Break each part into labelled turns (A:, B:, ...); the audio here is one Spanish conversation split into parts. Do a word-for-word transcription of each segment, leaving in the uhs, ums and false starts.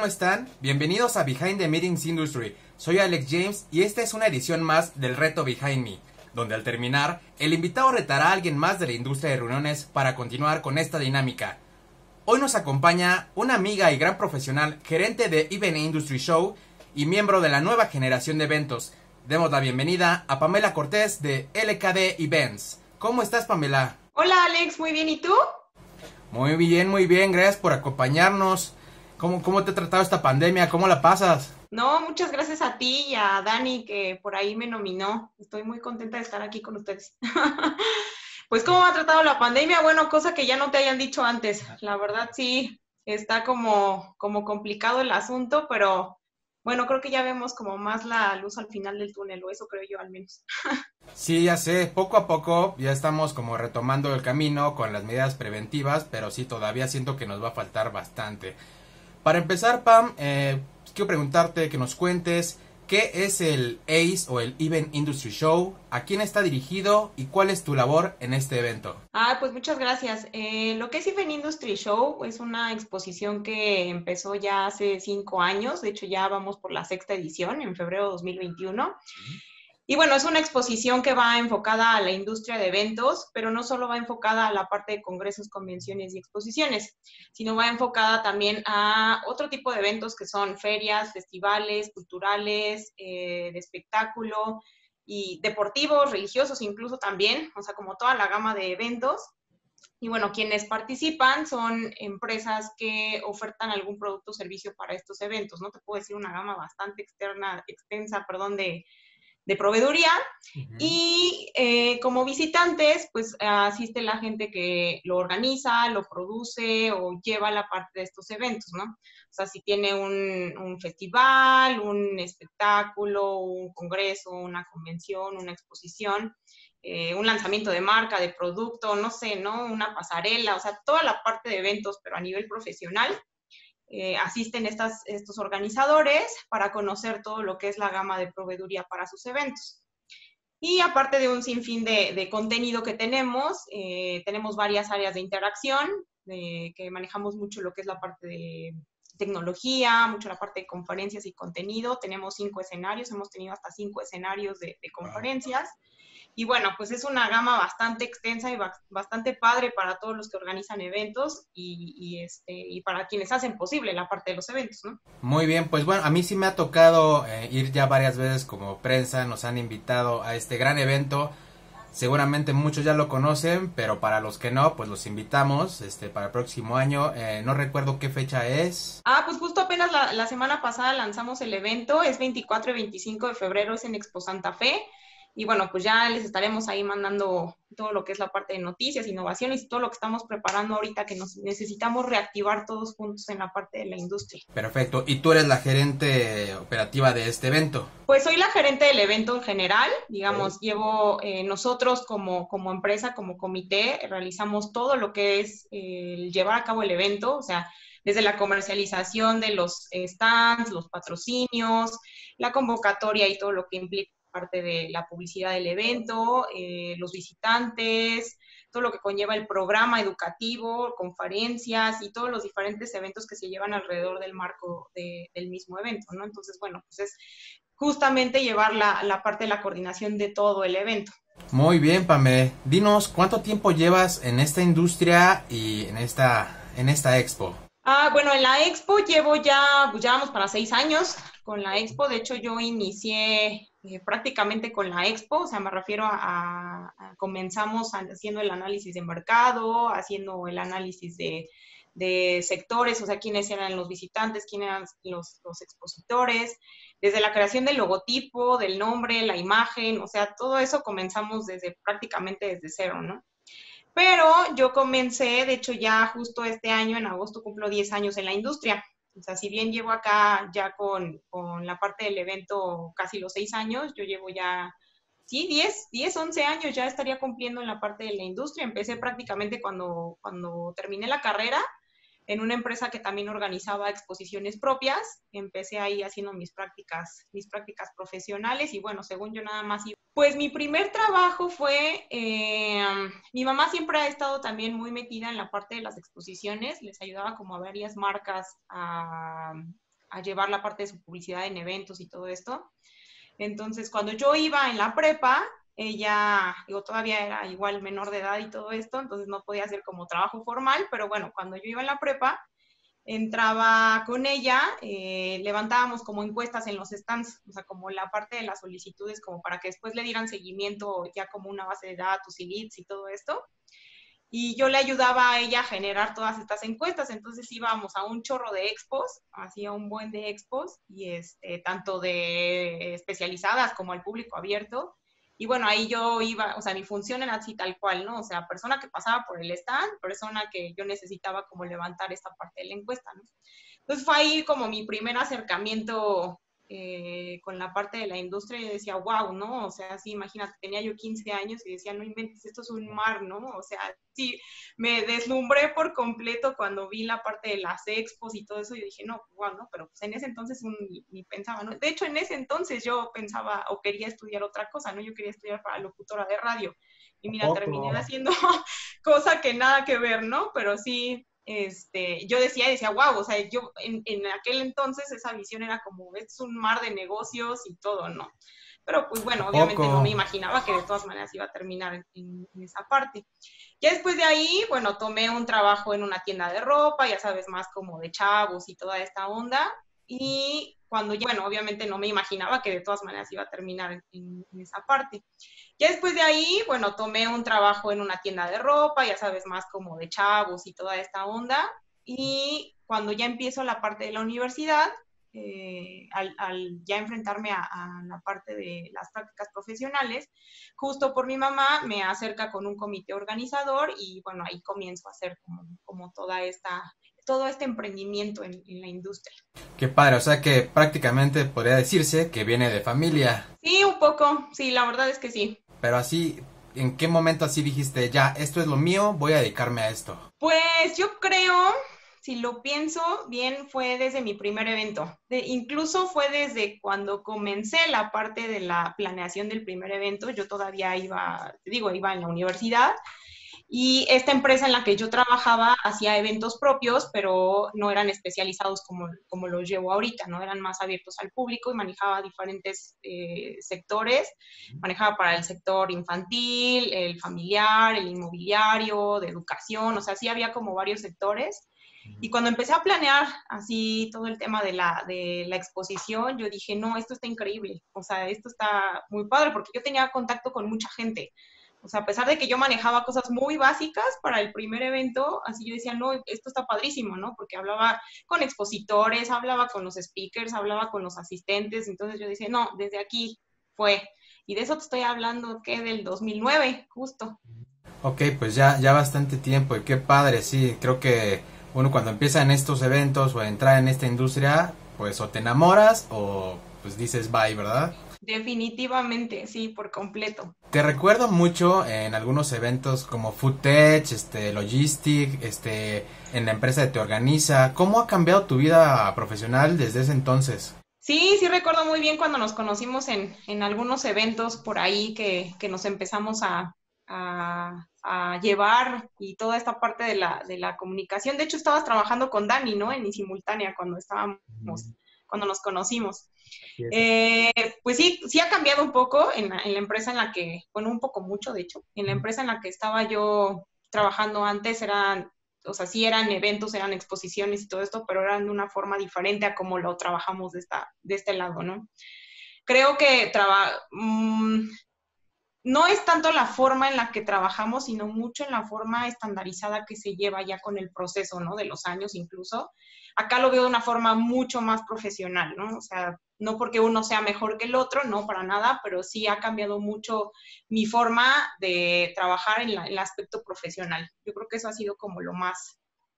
A: ¿cómo están? Bienvenidos a Behind the Meetings Industry. Soy Alex James y esta es una edición más del reto Behind Me, donde al terminar, el invitado retará a alguien más de la industria de reuniones para continuar con esta dinámica. Hoy nos acompaña una amiga y gran profesional, gerente de Event Industry Show y miembro de la nueva generación de eventos. Demos la bienvenida a Pamela Cortés de L K D Events. ¿Cómo estás, Pamela?
B: Hola, Alex, muy bien, ¿y tú?
A: Muy bien, muy bien, gracias por acompañarnos. ¿Cómo, cómo te ha tratado esta pandemia? ¿Cómo la pasas?
B: No, muchas gracias a ti y a Dani que por ahí me nominó. Estoy muy contenta de estar aquí con ustedes. Pues, ¿cómo ha tratado la pandemia? Bueno, cosa que ya no te hayan dicho antes. La verdad, sí, está como, como complicado el asunto, pero bueno, creo que ya vemos como más la luz al final del túnel, o eso creo yo al menos.
A: Sí, ya sé, poco a poco ya estamos como retomando el camino con las medidas preventivas, pero sí, todavía siento que nos va a faltar bastante. Para empezar, Pam, eh, quiero preguntarte que nos cuentes qué es el A C E o el Event Industry Show, a quién está dirigido y cuál es tu labor en este evento.
B: Ah, pues muchas gracias. Eh, lo que es Event Industry Show es una exposición que empezó ya hace cinco años, de hecho ya vamos por la sexta edición en febrero de dos mil veintiuno. Y bueno, es una exposición que va enfocada a la industria de eventos, pero no solo va enfocada a la parte de congresos, convenciones y exposiciones, sino va enfocada también a otro tipo de eventos que son ferias, festivales, culturales, eh, de espectáculo y deportivos, religiosos incluso también, o sea, como toda la gama de eventos. Y bueno, quienes participan son empresas que ofertan algún producto o servicio para estos eventos, ¿no? Te puedo decir una gama bastante externa, extensa, perdón, de de proveeduría. Uh-huh. Y eh, como visitantes, pues asiste la gente que lo organiza, lo produce o lleva la parte de estos eventos, ¿no? O sea, si tiene un, un festival, un espectáculo, un congreso, una convención, una exposición, eh, un lanzamiento de marca, de producto, no sé, ¿no? Una pasarela, o sea, toda la parte de eventos, pero a nivel profesional. Eh, asisten estas, estos organizadores para conocer todo lo que es la gama de proveeduría para sus eventos. Y aparte de un sinfín de, de contenido que tenemos, eh, tenemos varias áreas de interacción, de, que manejamos mucho lo que es la parte de tecnología, mucho la parte de conferencias y contenido. Tenemos cinco escenarios, hemos tenido hasta cinco escenarios de, de conferencias. Y bueno, pues es una gama bastante extensa y bastante padre para todos los que organizan eventos y, y, este, y para quienes hacen posible la parte de los eventos, ¿no?
A: Muy bien, pues bueno, a mí sí me ha tocado eh, ir ya varias veces como prensa, nos han invitado a este gran evento. Seguramente muchos ya lo conocen, pero para los que no, pues los invitamos este para el próximo año. Eh, no recuerdo qué fecha es.
B: Ah, pues justo apenas la, la semana pasada lanzamos el evento, es veinticuatro y veinticinco de febrero, es en Expo Santa Fe. Y bueno, pues ya les estaremos ahí mandando todo lo que es la parte de noticias, innovaciones y todo lo que estamos preparando ahorita, que nos necesitamos reactivar todos juntos en la parte de la industria.
A: Perfecto. ¿Y tú eres la gerente operativa de este evento?
B: Pues soy la gerente del evento en general, digamos, okay. llevo eh, nosotros como, como empresa, como comité, realizamos todo lo que es eh, el llevar a cabo el evento, o sea, desde la comercialización de los stands, los patrocinios, la convocatoria y todo lo que implica parte de la publicidad del evento, eh, los visitantes, todo lo que conlleva el programa educativo, conferencias y todos los diferentes eventos que se llevan alrededor del marco de, del mismo evento, ¿no? Entonces, bueno, pues es justamente llevar la, la parte de la coordinación de todo el evento.
A: Muy bien, Pame. Dinos, ¿cuánto tiempo llevas en esta industria y en esta, en esta expo?
B: Ah, bueno, en la expo llevo ya, pues ya vamos para seis años con la expo. De hecho, yo inicié eh, prácticamente con la expo, o sea, me refiero a, a comenzamos haciendo el análisis de mercado, haciendo el análisis de, de sectores, o sea, quiénes eran los visitantes, quiénes eran los, los expositores, desde la creación del logotipo, del nombre, la imagen, o sea, todo eso comenzamos desde prácticamente desde cero, ¿no? Pero yo comencé, de hecho ya justo este año, en agosto, cumplo diez años en la industria. O sea, si bien llevo acá ya con, con la parte del evento casi los seis años, yo llevo ya, sí, diez, diez, once años ya estaría cumpliendo en la parte de la industria. Empecé prácticamente cuando, cuando terminé la carrera en una empresa que también organizaba exposiciones propias. Empecé ahí haciendo mis prácticas, mis prácticas profesionales y bueno, según yo nada más iba. Pues mi primer trabajo fue, eh, mi mamá siempre ha estado también muy metida en la parte de las exposiciones, les ayudaba como a varias marcas a, a llevar la parte de su publicidad en eventos y todo esto. Entonces, cuando yo iba en la prepa, ella, digo, todavía era igual menor de edad y todo esto, entonces no podía hacer como trabajo formal, pero bueno, cuando yo iba en la prepa, entraba con ella, eh, levantábamos como encuestas en los stands, o sea, como la parte de las solicitudes, como para que después le dieran seguimiento ya como una base de datos y leads y todo esto. Y yo le ayudaba a ella a generar todas estas encuestas, entonces íbamos a un chorro de expos, hacía un buen de expos, y este, tanto de especializadas como al público abierto, y bueno, ahí yo iba, o sea, mi función era así tal cual, ¿no? O sea, persona que pasaba por el stand, persona que yo necesitaba como levantar esta parte de la encuesta, ¿no? Entonces fue ahí como mi primer acercamiento eh, con la parte de la industria y decía, wow, ¿no? O sea, sí, imagínate, tenía yo quince años y decía, no inventes, esto es un mar, ¿no? O sea, sí, me deslumbré por completo cuando vi la parte de las expos y todo eso y dije, no, wow, ¿no? Pero pues en ese entonces un, ni, ni pensaba, ¿no? De hecho, en ese entonces yo pensaba o quería estudiar otra cosa, ¿no? Yo quería estudiar para locutora de radio y mira, terminé haciendo cosa que nada que ver, ¿no? Pero sí, este, yo decía, decía, wow, o sea, yo en, en aquel entonces esa visión era como, es un mar de negocios y todo, ¿no? Pero pues bueno, obviamente no me imaginaba que de todas maneras iba a terminar en, en esa parte. Ya después de ahí, bueno, tomé un trabajo en una tienda de ropa, ya sabes, más como de chavos y toda esta onda, y cuando ya, bueno, obviamente no me imaginaba que de todas maneras iba a terminar en, en esa parte. Ya después de ahí, bueno, tomé un trabajo en una tienda de ropa, ya sabes, más como de chavos y toda esta onda. Y cuando ya empiezo la parte de la universidad, eh, al, al, ya enfrentarme a, a la parte de las prácticas profesionales, justo por mi mamá me acerca con un comité organizador y bueno, ahí comienzo a hacer como, como toda esta, todo este emprendimiento en, en la industria.
A: Qué padre, o sea que prácticamente podría decirse que viene de familia.
B: Sí, un poco, sí, la verdad es que sí.
A: Pero así, ¿en qué momento así dijiste, ya, esto es lo mío, voy a dedicarme a esto?
B: Pues yo creo, si lo pienso bien, fue desde mi primer evento. De, incluso fue desde cuando comencé la parte de la planeación del primer evento. Yo todavía iba, te digo, iba en la universidad. Y esta empresa en la que yo trabajaba hacía eventos propios, pero no eran especializados como, como los llevo ahorita, ¿no? Eran más abiertos al público y manejaba diferentes eh, sectores. Manejaba para el sector infantil, el familiar, el inmobiliario, de educación, o sea, sí había como varios sectores. Y cuando empecé a planear así todo el tema de la, de la exposición, yo dije, no, esto está increíble, o sea, esto está muy padre, porque yo tenía contacto con mucha gente. O sea, a pesar de que yo manejaba cosas muy básicas para el primer evento, así yo decía, no, esto está padrísimo, ¿no? Porque hablaba con expositores, hablaba con los speakers, hablaba con los asistentes, entonces yo decía, no, desde aquí fue. Y de eso te estoy hablando, ¿qué? Del dos mil nueve, justo.
A: Ok, pues ya, ya bastante tiempo y qué padre, sí, creo que uno cuando empieza en estos eventos o a entrar en esta industria, pues o te enamoras o pues dices bye, ¿verdad?
B: Definitivamente, sí, por completo.
A: Te recuerdo mucho en algunos eventos como Foodtech, este, Logistic, este, en la empresa de Te Organiza. ¿Cómo ha cambiado tu vida profesional desde ese entonces?
B: Sí, sí recuerdo muy bien cuando nos conocimos en, en algunos eventos por ahí que, que nos empezamos a, a, a llevar y toda esta parte de la, de la comunicación. De hecho, estabas trabajando con Dani, ¿no? En Simultánea cuando estábamos, cuando nos conocimos. Eh, pues sí, sí ha cambiado un poco en la, en la empresa en la que, bueno, un poco mucho, de hecho, en la empresa en la que estaba yo trabajando antes eran, o sea, sí eran eventos, eran exposiciones y todo esto, pero eran de una forma diferente a como lo trabajamos de, esta, de este lado, ¿no? Creo que traba, mmm, no es tanto la forma en la que trabajamos, sino mucho en la forma estandarizada que se lleva ya con el proceso, ¿no? De los años incluso. Acá lo veo de una forma mucho más profesional, ¿no? O sea, no porque uno sea mejor que el otro, no para nada, pero sí ha cambiado mucho mi forma de trabajar en, la, en el aspecto profesional. Yo creo que eso ha sido como lo más,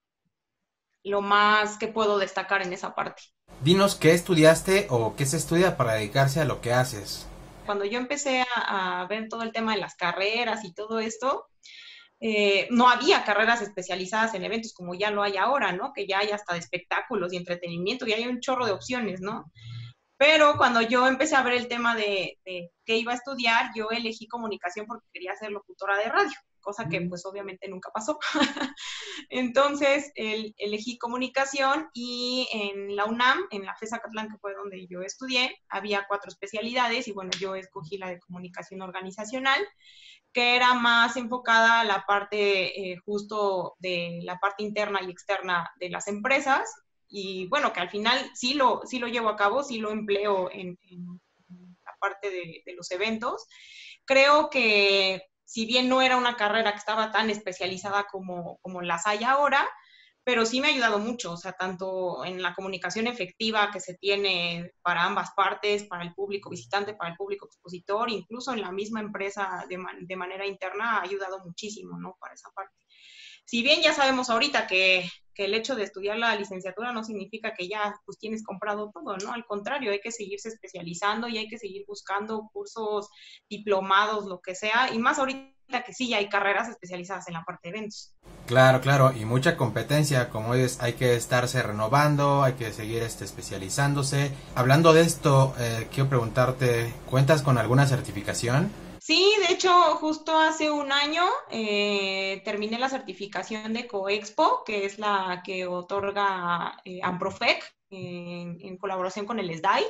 B: lo más que puedo destacar en esa parte.
A: Dinos qué estudiaste o qué se estudia para dedicarse a lo que haces.
B: Cuando yo empecé a, a ver todo el tema de las carreras y todo esto, eh, no había carreras especializadas en eventos como ya lo hay ahora, ¿no? Que ya hay hasta de espectáculos y entretenimiento, y hay un chorro de opciones, ¿no? Pero cuando yo empecé a ver el tema de, de qué iba a estudiar, yo elegí comunicación porque quería ser locutora de radio. cosa que pues obviamente nunca pasó. Entonces el, elegí comunicación y en la UNAM, en la FES Acatlán, que fue donde yo estudié, había cuatro especialidades y bueno, yo escogí la de comunicación organizacional, que era más enfocada a la parte eh, justo de la parte interna y externa de las empresas y bueno, que al final sí lo, sí lo llevo a cabo, sí lo empleo en, en la parte de, de los eventos. Creo que si bien no era una carrera que estaba tan especializada como, como las hay ahora, pero sí me ha ayudado mucho, o sea, tanto en la comunicación efectiva que se tiene para ambas partes, para el público visitante, para el público expositor, incluso en la misma empresa de, man de manera interna ha ayudado muchísimo, ¿no? Para esa parte. Si bien ya sabemos ahorita que, que el hecho de estudiar la licenciatura no significa que ya pues tienes comprado todo, ¿no? Al contrario, hay que seguirse especializando y hay que seguir buscando cursos, diplomados, lo que sea, y más ahorita que sí ya hay carreras especializadas en la parte de eventos.
A: Claro, claro, y mucha competencia, como es, hay que estarse renovando, hay que seguir este, especializándose. Hablando de esto, eh, quiero preguntarte, ¿cuentas con alguna certificación?
B: Sí, de hecho, justo hace un año eh, terminé la certificación de Coexpo, que es la que otorga eh, Amprofec en, en colaboración con el S D A I.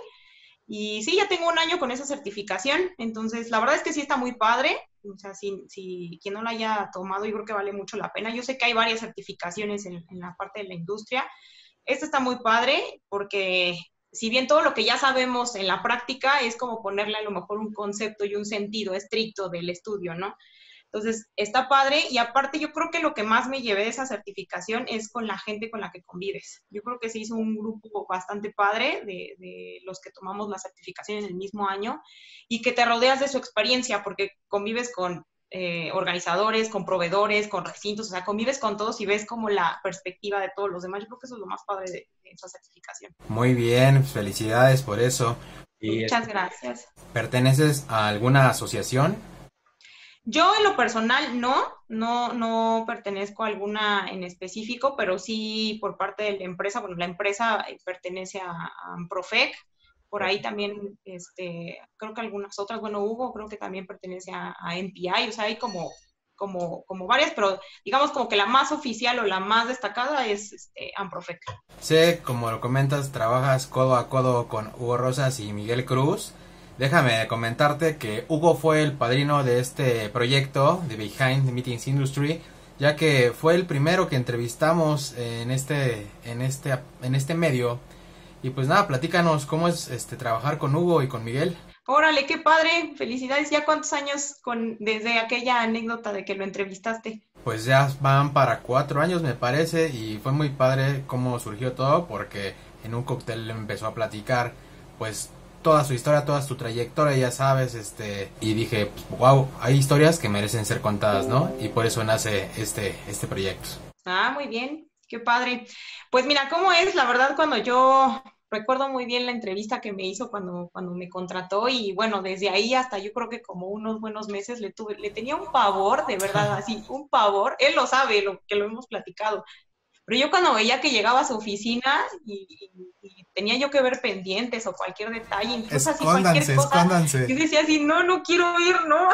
B: Y sí, ya tengo un año con esa certificación, entonces la verdad es que sí está muy padre, o sea, si, si quien no la haya tomado, yo creo que vale mucho la pena. Yo sé que hay varias certificaciones en, en la parte de la industria. Esta está muy padre porque si bien todo lo que ya sabemos en la práctica es como ponerle a lo mejor un concepto y un sentido estricto del estudio, ¿no? Entonces, está padre y aparte yo creo que lo que más me llevé de esa certificación es con la gente con la que convives. Yo creo que se hizo un grupo bastante padre de, de los que tomamos la certificación en el mismo año y que te rodeas de su experiencia porque convives con eh, organizadores, con proveedores, con recintos, o sea, convives con todos y ves como la perspectiva de todos los demás. Yo creo que eso es lo más padre de, de esa certificación.
A: Muy bien, felicidades por eso.
B: Y Muchas gracias.
A: ¿Perteneces a alguna asociación?
B: Yo en lo personal no, no, no pertenezco a alguna en específico, pero sí por parte de la empresa, bueno, la empresa pertenece a, a Amprofec, por ahí también, este, creo que algunas otras, bueno, Hugo creo que también pertenece a, a M P I, o sea, hay como, como, como varias, pero digamos como que la más oficial o la más destacada es este, Amprofec.
A: Sí, como lo comentas, trabajas codo a codo con Hugo Rosas y Miguel Cruz. Déjame comentarte que Hugo fue el padrino de este proyecto de Behind the Meetings Industry, ya que fue el primero que entrevistamos en este, en este, en este medio. Y pues nada, platícanos cómo es este trabajar con Hugo y con Miguel.
B: Órale, qué padre, felicidades. ¿Ya cuántos años con desde aquella anécdota de que lo entrevistaste?
A: Pues ya van para cuatro años me parece y fue muy padre cómo surgió todo porque en un cóctel empezó a platicar pues toda su historia, toda su trayectoria, ya sabes, este, y dije, wow, hay historias que merecen ser contadas, ¿no? Y por eso nace este, este proyecto.
B: Ah, muy bien, qué padre. Pues mira, ¿cómo es? La verdad, cuando yo recuerdo muy bien la entrevista que me hizo cuando, cuando me contrató y bueno, desde ahí hasta yo creo que como unos buenos meses le tuve, le tenía un pavor, de verdad, así, un pavor. Él lo sabe, lo que lo hemos platicado. Pero yo cuando veía que llegaba a su oficina y, y, y tenía yo que ver pendientes o cualquier detalle, incluso así cualquier cosa, escóndanse. Yo decía así, no, no quiero ir, no.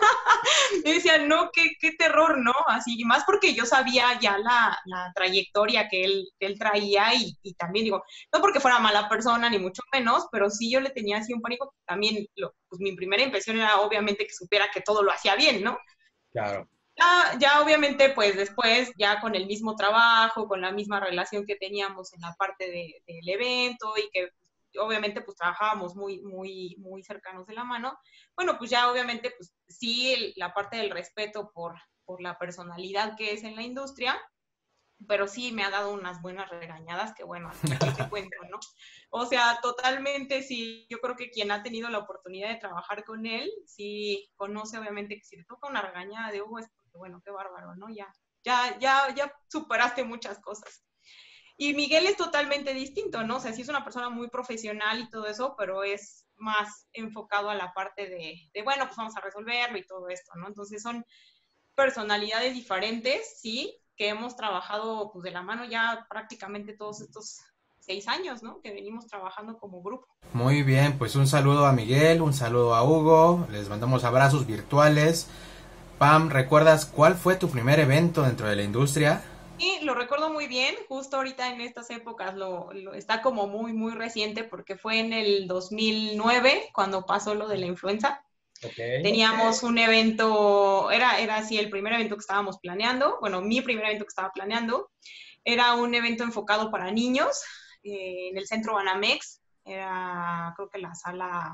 B: Yo decía, no, qué, qué terror, ¿no? Así, y más porque yo sabía ya la, la trayectoria que él, que él traía y, y también digo, no porque fuera mala persona ni mucho menos, pero sí yo le tenía así un pánico, también, lo, pues mi primera impresión era obviamente que supiera que todo lo hacía bien, ¿no?
A: Claro.
B: Ya, ya obviamente, pues después, ya con el mismo trabajo, con la misma relación que teníamos en la parte de, del evento y que pues, obviamente pues trabajábamos muy, muy, muy cercanos de la mano, bueno, pues ya obviamente pues sí el, la parte del respeto por, por la personalidad que es en la industria, pero sí me ha dado unas buenas regañadas que bueno, así te cuento, ¿no? O sea, totalmente sí, yo creo que quien ha tenido la oportunidad de trabajar con él, sí conoce obviamente que si le toca una regañada de Hugo es porque bueno, qué bárbaro, ¿no? Ya, ya, ya, ya superaste muchas cosas. Y Miguel es totalmente distinto, ¿no? O sea, sí es una persona muy profesional y todo eso, pero es más enfocado a la parte de, de bueno, pues vamos a resolverlo y todo esto, ¿no? Entonces son personalidades diferentes, sí, que hemos trabajado pues de la mano ya prácticamente todos estos seis años, ¿no? Que venimos trabajando como grupo.
A: Muy bien, pues un saludo a Miguel, un saludo a Hugo, les mandamos abrazos virtuales. Pam, ¿recuerdas cuál fue tu primer evento dentro de la industria?
B: Sí, lo recuerdo muy bien, justo ahorita en estas épocas lo, lo- está como muy, muy reciente porque fue en el dos mil nueve cuando pasó lo de la influenza.
A: Ok.
B: Teníamos un evento, era, era así el primer evento que estábamos planeando, bueno, mi primer evento que estaba planeando, era un evento enfocado para niños eh, en el centro Banamex, era creo que la sala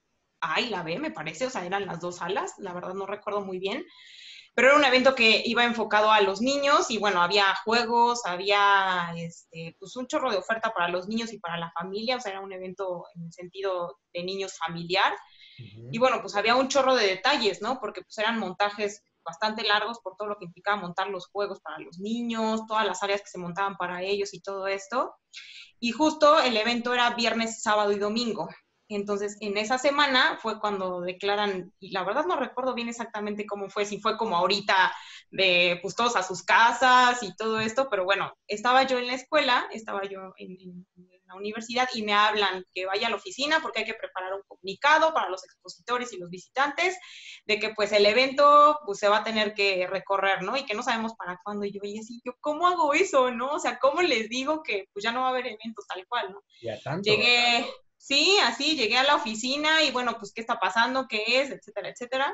B: A y la B, me parece, o sea, eran las dos salas, la verdad no recuerdo muy bien, pero era un evento que iba enfocado a los niños y bueno, había juegos, había este, pues un chorro de oferta para los niños y para la familia, o sea, era un evento en el sentido de niños familiar. Y
A: Ujú.
B: bueno, pues había un chorro de detalles, ¿no? Porque pues eran montajes bastante largos por todo lo que implicaba montar los juegos para los niños, todas las áreas que se montaban para ellos y todo esto. Y justo el evento era viernes, sábado y domingo. Entonces, en esa semana fue cuando declaran, y la verdad no recuerdo bien exactamente cómo fue, si fue como ahorita de pues todos a sus casas y todo esto, pero bueno, estaba yo en la escuela, estaba yo en, en, en la universidad y me hablan que vaya a la oficina porque hay que preparar un comunicado para los expositores y los visitantes de que pues el evento pues se va a tener que recorrer, ¿no? Y que no sabemos para cuándo. Y yo, y así, yo, ¿cómo hago eso, no? O sea, ¿cómo les digo que pues ya no va a haber eventos tal cual, ¿no?
A: Ya tanto.
B: Llegué, sí, así, llegué a la oficina y bueno, pues, ¿qué está pasando? ¿Qué es? Etcétera, etcétera.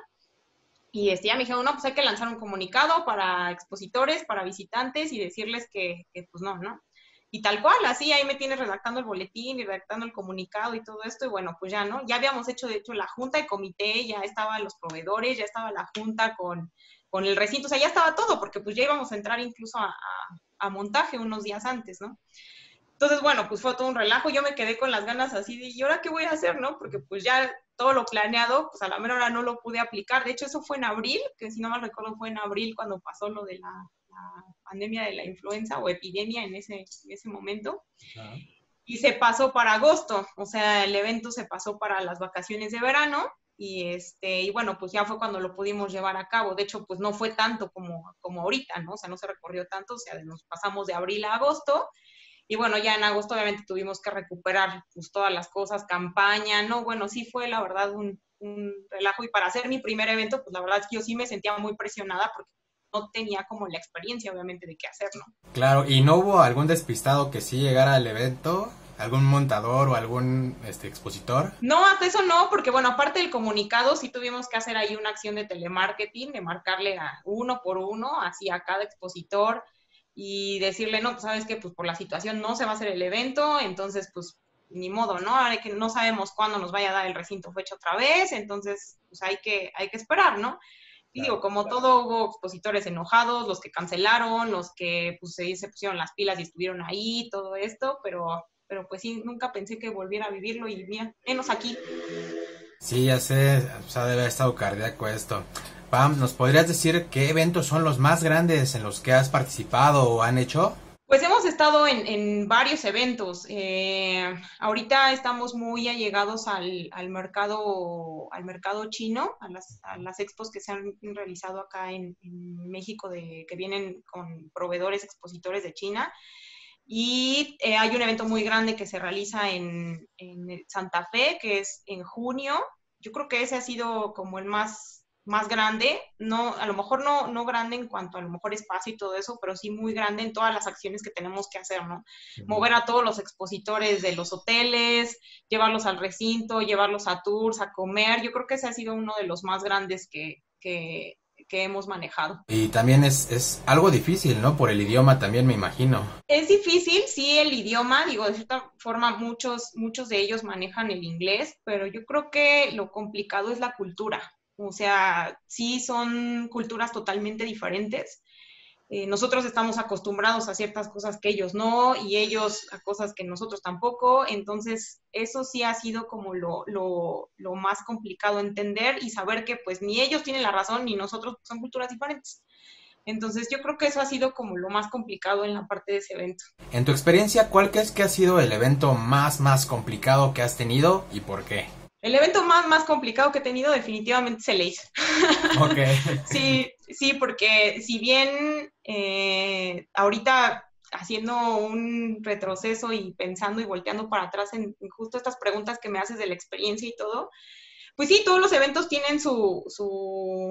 B: Y este, ya me dijeron, no, pues hay que lanzar un comunicado para expositores, para visitantes y decirles que, que pues no, ¿no? Y tal cual, así ahí me tienes redactando el boletín y redactando el comunicado y todo esto, y bueno, pues ya, ¿no? Ya habíamos hecho, de hecho, la junta de comité, ya estaban los proveedores, ya estaba la junta con, con el recinto, o sea, ya estaba todo, porque pues ya íbamos a entrar incluso a, a, a montaje unos días antes, ¿no? Entonces, bueno, pues fue todo un relajo, yo me quedé con las ganas así de, ¿y ahora qué voy a hacer, no? Porque pues ya todo lo planeado, pues a la mera hora no lo pude aplicar. De hecho, eso fue en abril, que si no mal recuerdo fue en abril cuando pasó lo de la, la pandemia de la influenza o epidemia en ese, en ese momento.
A: Ajá.
B: Y se pasó para agosto, o sea, el evento se pasó para las vacaciones de verano y este y bueno, pues ya fue cuando lo pudimos llevar a cabo. De hecho, pues no fue tanto como, como ahorita, ¿no? O sea, no se recorrió tanto, o sea, nos pasamos de abril a agosto y bueno, ya en agosto obviamente tuvimos que recuperar pues todas las cosas, campaña, ¿no? Bueno, sí fue la verdad un, un relajo y para hacer mi primer evento, pues la verdad es que yo sí me sentía muy presionada porque no tenía como la experiencia obviamente de qué hacer, ¿no?
A: Claro, ¿y no hubo algún despistado que sí llegara al evento? ¿Algún montador o algún este expositor?
B: No, hasta eso no, porque bueno, aparte del comunicado, sí tuvimos que hacer ahí una acción de telemarketing, de marcarle a uno por uno, así a cada expositor y decirle, no, pues sabes que pues por la situación no se va a hacer el evento, entonces pues ni modo, ¿no? Ahora que no sabemos cuándo nos vaya a dar el recinto fecha otra vez, entonces pues hay que, hay que esperar, ¿no? Y digo,
A: Claro.
B: como todo, hubo expositores enojados, los que cancelaron, los que pues se, se pusieron las pilas y estuvieron ahí, todo esto, pero pero pues sí, nunca pensé que volviera a vivirlo y mira, menos aquí.
A: Sí, ya sé, o sea, debe haber estado cardíaco esto. Pam, ¿nos podrías decir qué eventos son los más grandes en los que has participado o han hecho?
B: Pues hemos estado en, en varios eventos. Eh, ahorita estamos muy allegados al, al mercado, al mercado chino, a las, a las expos que se han realizado acá en, en México, de, que vienen con proveedores, expositores de China. Y eh, hay un evento muy grande que se realiza en, en Santa Fe, que es en junio. Yo creo que ese ha sido como el más, más grande, no, a lo mejor no, no grande en cuanto a lo mejor espacio y todo eso, pero sí muy grande en todas las acciones que tenemos que hacer, ¿no?
A: Ujú.
B: Mover a todos los expositores de los hoteles, llevarlos al recinto, llevarlos a tours, a comer. Yo creo que ese ha sido uno de los más grandes que, que, que hemos manejado.
A: Y también es, es algo difícil, ¿no? Por el idioma también me imagino.
B: Es difícil, sí, el idioma, digo, de cierta forma muchos, muchos de ellos manejan el inglés, pero yo creo que lo complicado es la cultura. O sea, sí son culturas totalmente diferentes. Eh, nosotros estamos acostumbrados a ciertas cosas que ellos no, y ellos a cosas que nosotros tampoco. Entonces, eso sí ha sido como lo, lo, lo más complicado entender y saber que pues ni ellos tienen la razón ni nosotros, son culturas diferentes. Entonces yo creo que eso ha sido como lo más complicado en la parte de ese evento.
A: En tu experiencia, ¿cuál crees que ha sido el evento más, más complicado que has tenido y por qué?
B: El evento más, más complicado que he tenido definitivamente es el Ace.
A: Ok.
B: Sí, sí, porque si bien eh, ahorita haciendo un retroceso y pensando y volteando para atrás en, en justo estas preguntas que me haces de la experiencia y todo, pues sí, todos los eventos tienen su, su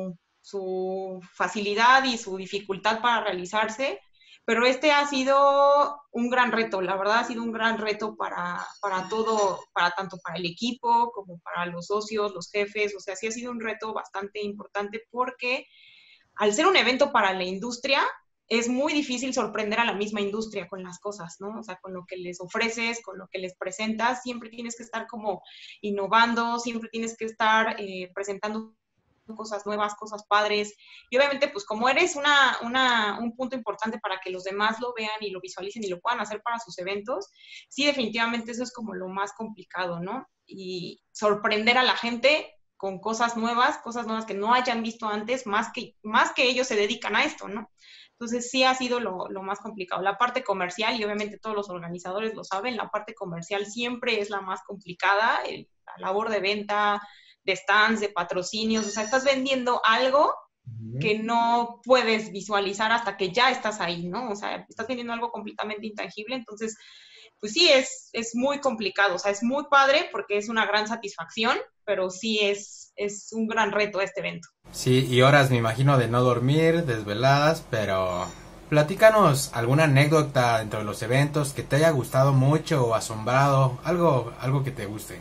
B: su facilidad y su dificultad para realizarse, pero este ha sido un gran reto, la verdad ha sido un gran reto para, para todo, para tanto para el equipo como para los socios, los jefes, o sea, sí ha sido un reto bastante importante porque al ser un evento para la industria, es muy difícil sorprender a la misma industria con las cosas, ¿no? O sea, con lo que les ofreces, con lo que les presentas, siempre tienes que estar como innovando, siempre tienes que estar eh, presentando cosas nuevas, cosas padres, y obviamente pues como eres una, una, un punto importante para que los demás lo vean y lo visualicen y lo puedan hacer para sus eventos, sí definitivamente eso es como lo más complicado, ¿no? Y sorprender a la gente con cosas nuevas, cosas nuevas que no hayan visto antes, más que, más que ellos se dedican a esto, ¿no? Entonces sí ha sido lo, lo más complicado. La parte comercial, y obviamente todos los organizadores lo saben, la parte comercial siempre es la más complicada, el, la labor de venta, de stands, de patrocinios, o sea, estás vendiendo algo que no puedes visualizar hasta que ya estás ahí, ¿no? O sea, estás vendiendo algo completamente intangible, entonces, pues sí, es, es muy complicado, o sea, es muy padre porque es una gran satisfacción, pero sí es, es un gran reto este evento.
A: Sí, y horas me imagino de no dormir, desveladas, pero platícanos alguna anécdota dentro de los eventos que te haya gustado mucho o asombrado, algo, algo que te guste.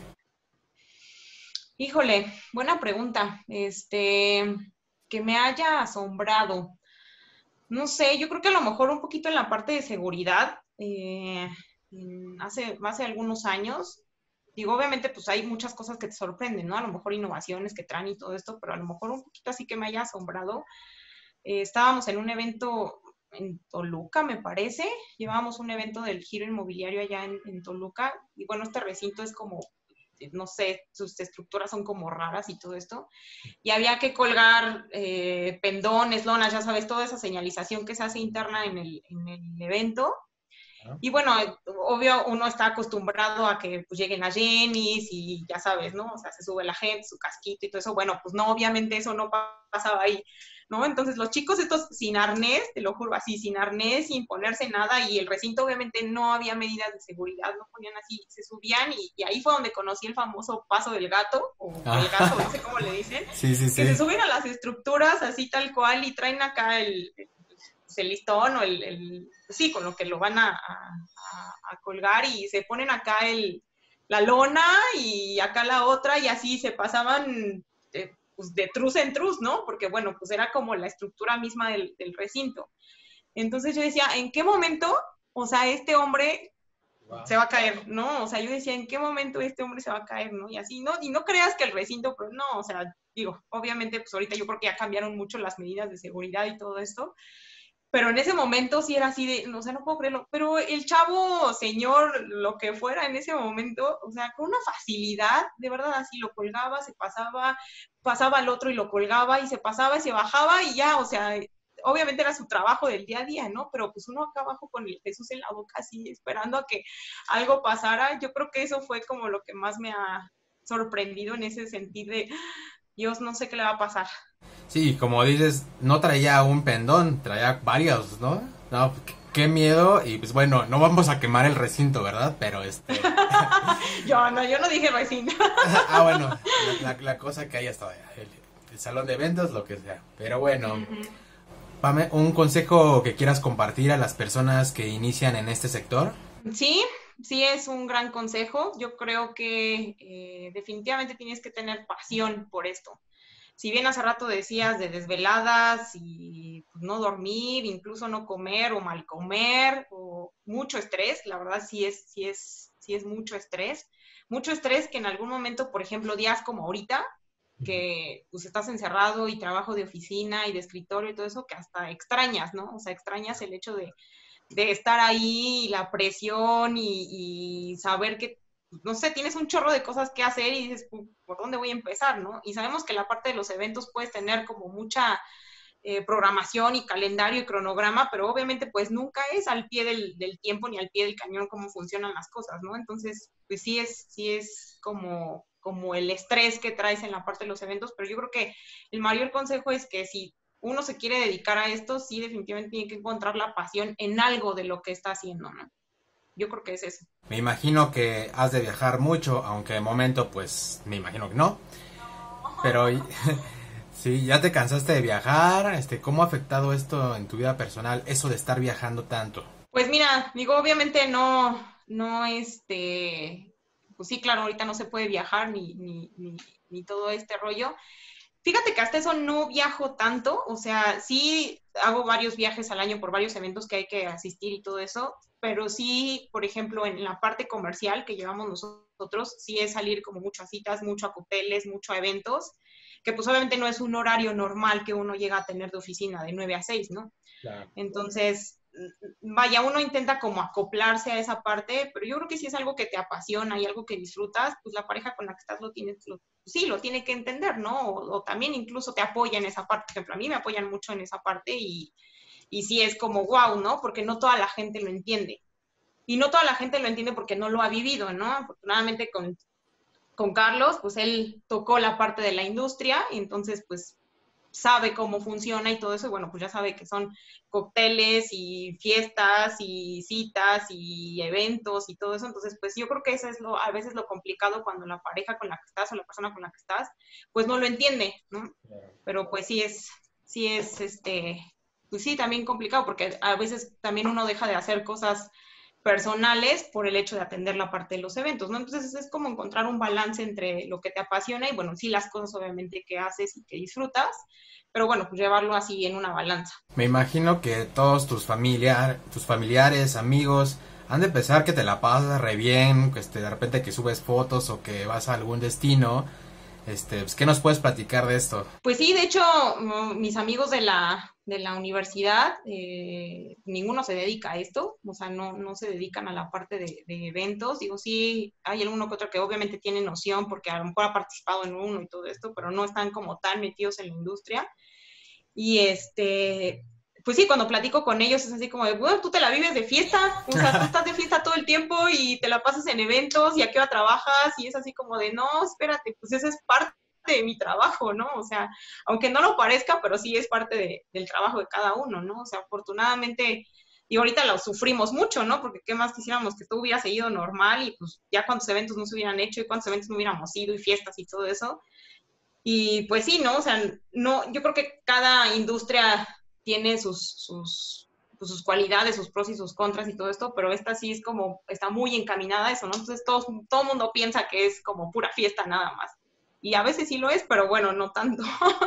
B: Híjole, buena pregunta. Este, que me haya asombrado. No sé, yo creo que a lo mejor un poquito en la parte de seguridad, eh, hace, hace algunos años, digo, obviamente pues hay muchas cosas que te sorprenden, ¿no? A lo mejor innovaciones que traen y todo esto, pero a lo mejor un poquito así que me haya asombrado. Eh, estábamos en un evento en Toluca, me parece, llevábamos un evento del giro inmobiliario allá en, en Toluca, y bueno, este recinto es como, no sé, sus estructuras son como raras y todo esto, y había que colgar eh, pendones, lonas, ya sabes, toda esa señalización que se hace interna en el, en el evento. Y bueno, obvio, uno está acostumbrado a que pues, lleguen las Jennys y ya sabes, ¿no? O sea, se sube la gente, su casquito y todo eso. Bueno, pues no, obviamente eso no pasaba ahí, ¿no? Entonces los chicos estos sin arnés, te lo juro, así, sin arnés, sin ponerse nada, y el recinto obviamente no había medidas de seguridad, no ponían así, se subían y, y ahí fue donde conocí el famoso paso del gato, o ah. el gato, no sé cómo le dicen,
A: sí, sí, sí.
B: Que se suben a las estructuras así tal cual y traen acá el... el el listón o el, el, sí, con lo que lo van a, a, a colgar y se ponen acá el, la lona y acá la otra y así se pasaban de, pues de truz en truz, ¿no? Porque bueno, pues era como la estructura misma del, del recinto. Entonces yo decía, ¿en qué momento, o sea, este hombre wow. se va a caer, ¿no? O sea, yo decía, ¿en qué momento este hombre se va a caer, ¿no? Y así, ¿no? Y no creas que el recinto, pero no, o sea, digo, obviamente, pues ahorita yo creo que ya cambiaron mucho las medidas de seguridad y todo esto, pero en ese momento sí era así de, no, o sea, no puedo creerlo, pero el chavo, señor, lo que fuera en ese momento, o sea, con una facilidad, de verdad, así lo colgaba, se pasaba, pasaba al otro y lo colgaba, y se pasaba y se bajaba, y ya, o sea, obviamente era su trabajo del día a día, ¿no? Pero pues uno acá abajo con el Jesús en la boca, así, esperando a que algo pasara, yo creo que eso fue como lo que más me ha sorprendido en ese sentido de, Dios, no sé qué le va a pasar.
A: Sí, como dices, no traía un pendón, traía varios, ¿no? No, qué miedo, y pues bueno, no vamos a quemar el recinto, ¿verdad? Pero este...
B: yo no, yo no dije recinto.
A: ah, bueno, la, la, la cosa que haya estado allá, el, el salón de eventos, lo que sea. Pero bueno, uh-huh. Pame, ¿un consejo que quieras compartir a las personas que inician en este sector?
B: Sí, sí es un gran consejo. Yo creo que eh, definitivamente tienes que tener pasión por esto. Si bien hace rato decías de desveladas y pues, no dormir, incluso no comer o mal comer, o mucho estrés, la verdad sí es, sí es, sí es mucho estrés. Mucho estrés que en algún momento, por ejemplo, días como ahorita, que pues estás encerrado y trabajo de oficina y de escritorio y todo eso, que hasta extrañas, ¿no? O sea, extrañas el hecho de, de estar ahí, la presión y, y saber que no sé, tienes un chorro de cosas que hacer y dices, ¿por dónde voy a empezar, no? Y sabemos que la parte de los eventos puedes tener como mucha eh, programación y calendario y cronograma, pero obviamente pues nunca es al pie del, del tiempo ni al pie del cañón cómo funcionan las cosas, ¿no? Entonces, pues sí es, sí es como, como el estrés que traes en la parte de los eventos, pero yo creo que el mayor consejo es que si uno se quiere dedicar a esto, sí definitivamente tiene que encontrar la pasión en algo de lo que está haciendo, ¿no? Yo creo que es eso.
A: Me imagino que has de viajar mucho, aunque de momento pues me imagino que no. Pero Sí, ya te cansaste de viajar, este, ¿cómo ha afectado esto en tu vida personal, eso de estar viajando tanto?
B: Pues mira, digo, obviamente no, no, este, pues sí, claro, ahorita no se puede viajar ni, ni, ni, ni todo este rollo. Fíjate que hasta eso no viajo tanto, o sea, sí hago varios viajes al año por varios eventos que hay que asistir y todo eso, pero sí, por ejemplo, en la parte comercial que llevamos nosotros, sí es salir como mucho a citas, mucho a cócteles, mucho a eventos, que pues obviamente no es un horario normal que uno llega a tener de oficina de nueve a seis, ¿no?
A: Claro.
B: Entonces, vaya, uno intenta como acoplarse a esa parte, pero yo creo que si es algo que te apasiona y algo que disfrutas, pues la pareja con la que estás lo tienes, lo, sí, lo tiene que entender, ¿no? O, o, también incluso te apoya en esa parte. Por ejemplo, a mí me apoyan mucho en esa parte y, y sí es como wow, ¿no? Porque no toda la gente lo entiende. Y no toda la gente lo entiende porque no lo ha vivido, ¿no? Afortunadamente con, con Carlos, pues él tocó la parte de la industria, y entonces pues sabe cómo funciona y todo eso, y bueno, pues ya sabe que son cócteles y fiestas y citas y eventos y todo eso, entonces pues yo creo que eso es lo, a veces lo complicado cuando la pareja con la que estás o la persona con la que estás, pues no lo entiende, ¿no? Pero pues sí es, sí es, este, pues sí, también complicado, porque a veces también uno deja de hacer cosas personales por el hecho de atender la parte de los eventos, ¿no? Entonces es como encontrar un balance entre lo que te apasiona y, bueno, sí, las cosas obviamente que haces y que disfrutas, pero bueno, pues llevarlo así en una balanza.
A: Me imagino que todos tus familiar, tus familiares, amigos, han de pensar que te la pasas re bien, que este, de repente que subes fotos o que vas a algún destino. Este, pues, ¿qué nos puedes platicar de esto?
B: Pues sí, de hecho, mis amigos de la, de la universidad, eh, ninguno se dedica a esto, o sea, no, no se dedican a la parte de, de eventos. Digo, sí, hay alguno que otro que obviamente tiene noción porque a lo mejor ha participado en uno y todo esto, pero no están como tan metidos en la industria. Y este, pues sí, cuando platico con ellos es así como de, bueno, tú te la vives de fiesta, o sea, tú estás de fiesta todo el tiempo y te la pasas en eventos y a qué hora trabajas y es así como de, no, espérate, pues eso es parte de mi trabajo, ¿no? O sea, aunque no lo parezca, pero sí es parte de, del trabajo de cada uno, ¿no? O sea, afortunadamente, y ahorita lo sufrimos mucho, ¿no? Porque qué más quisiéramos que todo hubiera seguido normal y pues ya cuántos eventos no se hubieran hecho y cuántos eventos no hubiéramos ido y fiestas y todo eso. Y pues sí, ¿no? O sea, no, yo creo que cada industria tiene sus, sus, pues, sus cualidades, sus pros y sus contras y todo esto, pero esta sí es como, está muy encaminada a eso, ¿no? Entonces todo, todo el mundo piensa que es como pura fiesta nada más. Y a veces sí lo es, pero bueno, no tanto.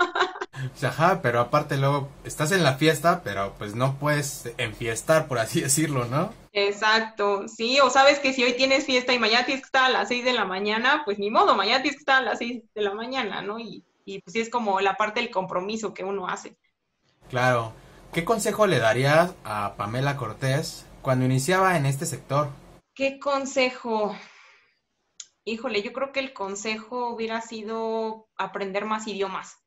A: O sea, ajá, pero aparte luego estás en la fiesta, pero pues no puedes enfiestar, por así decirlo, ¿no?
B: Exacto, sí, o sabes que si hoy tienes fiesta y mañana tienes que estar a las seis de la mañana, pues ni modo, mañana tienes que estar a las seis de la mañana, ¿no? Y, y pues sí es como la parte del compromiso que uno hace.
A: Claro. ¿Qué consejo le darías a Pamela Cortés cuando iniciaba en este sector?
B: ¿Qué consejo? Híjole, yo creo que el consejo hubiera sido aprender más idiomas.